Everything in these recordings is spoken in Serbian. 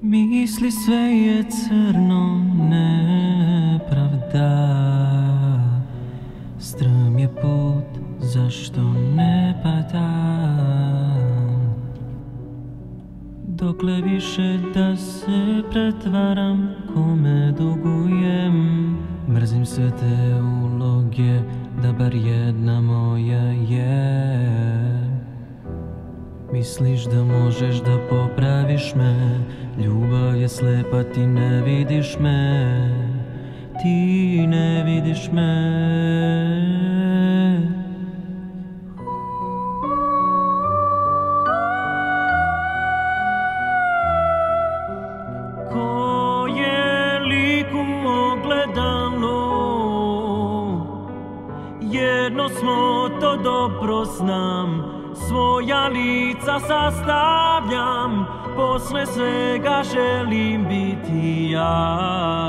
Misli sve je crno, nepravda. Strm je put, zašto ne padam? Dokle više da se pretvaram, kome dugujem? Mrzim sve te uloge, da bar jedna moja je. Misliš da možeš da popraviš me, ljubav je slepa, ti ne vidiš me, ti ne vidiš me. Ko je lik u ogledalu, jedno smo, to dobro znam. Svoja lica sastavljam, posle svega želim biti ja.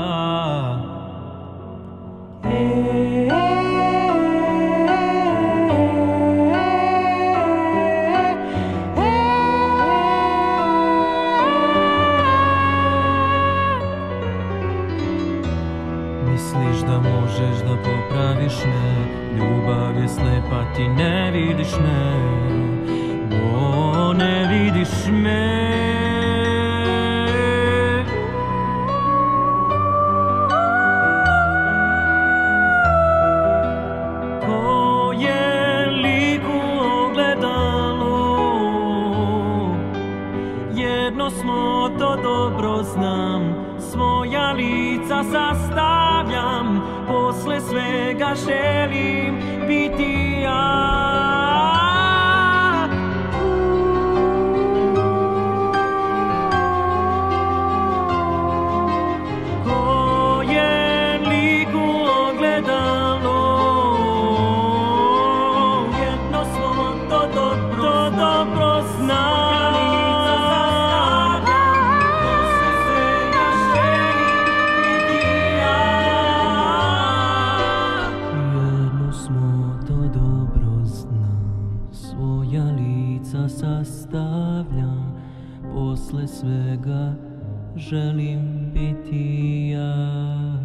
Misliš da možeš da popraviš me, ljubav je slepa, ti ne vidiš me, o, ne vidiš me. Ko je lik u ogledalu, jedno smo, to dobro znam. Svoja lica sastavljam, posle svega želim biti ja. Ko je lik u ogledalu, jedno smo, to dobro znam. Svoja lica sastavljam, posle svega želim biti ja.